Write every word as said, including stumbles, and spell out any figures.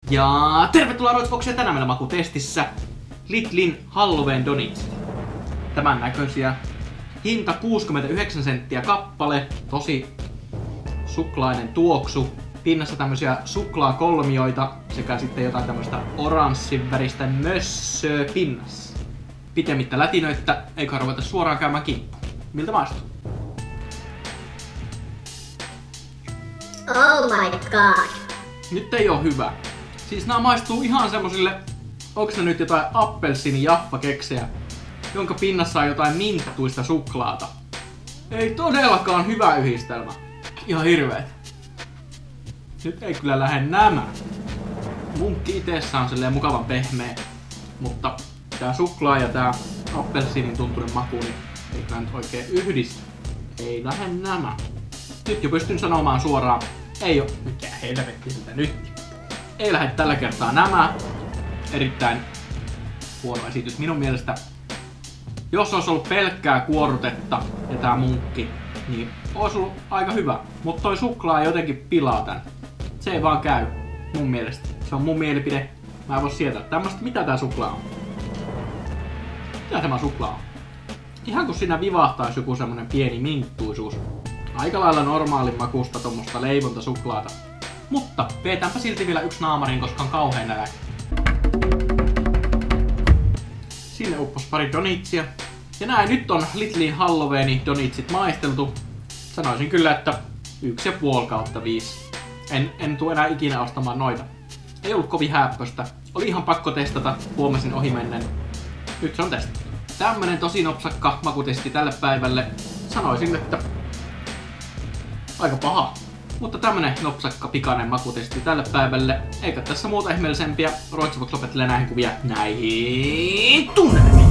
Ja tervetuloa Roitsboxiin, tänään meillä makutestissä Lidlin Halloween Donuts. Tämän näköisiä. Hinta kuusikymmentäyhdeksän senttiä kappale. Tosi suklainen tuoksu. Pinnassa tämmösiä suklaakolmioita sekä sitten jotain tämmöistä oranssin väristä mössöä pinnassa. Pitemmittä lätinöittä, eikä ruveta suoraan käymään kimppuun. Miltä maistuu? Oh my god. Nyt ei oo hyvä. Siis nää maistuu ihan semmosille, onks ne nyt jotain appelsiini jaffakeksejä, jonka pinnassa on jotain minttuista suklaata. Ei todellakaan hyvä yhdistelmä. Ihan hirveet. Nyt ei kyllä lähde nämä. Munkki itessä on silleen mukavan pehmeä, mutta tää suklaa ja tää appelsiinin tuntuinen maku, niin ei kyllä nyt oikein yhdistä. Ei lähde nämä. Nyt jo pystyn sanomaan suoraan, ei oo mikä helvetti sitä nyt. Ei lähde tällä kertaa nämä. Erittäin huono esitys minun mielestä. Jos olisi ollut pelkkää kuorrutetta ja tää munkki, niin olisi ollut aika hyvä. Mutta toi suklaa jotenkin pilaa tän. Se ei vaan käy mun mielestä. Se on mun mielipide. Mä en voi sietää tämmöstä. Mitä tää suklaa on? Mitä tämä suklaa on? Ihan kun siinä vivahtaisi joku semmonen pieni minttuisuus. Aika lailla normaalin makusta tommosta leivonta-suklaata. Mutta veetäänpä silti vielä yksi naamarin, koska on kauhean nälkä. Sinne uppos pari donitsia. Ja näin nyt on Lidlin Halloween donitsit maisteltu. Sanoisin kyllä, että yksi ja puoli kautta viisi. En, en tuu enää ikinä ostamaan noita. Ei ollut kovin häppöstä. Oli ihan pakko testata, huomasin ohimennen. Nyt se on testattu. Tämmönen tosi nopsakka makutesti tälle päivälle. Sanoisin, että aika paha. Mutta tämmönen nopsakka pikainen makutesti tälle päivälle. Eikä tässä muuta ihmeellisempiä. Roitsbox lopettelee näihin kuvia näihin tunnelmiin.